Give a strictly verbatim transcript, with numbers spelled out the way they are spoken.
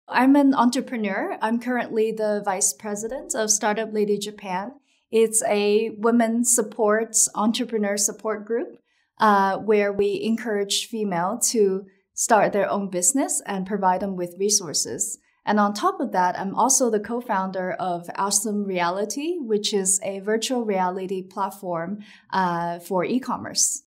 I'm an entrepreneur. I'm currently the vice president of Startup Lady Japan. It's a women support entrepreneur support group uh, where we encourage female to start their own business and provide them with resources. And on top of that, I'm also the co-founder of Awesome Reality, which is a virtual reality platform uh, for e-commerce.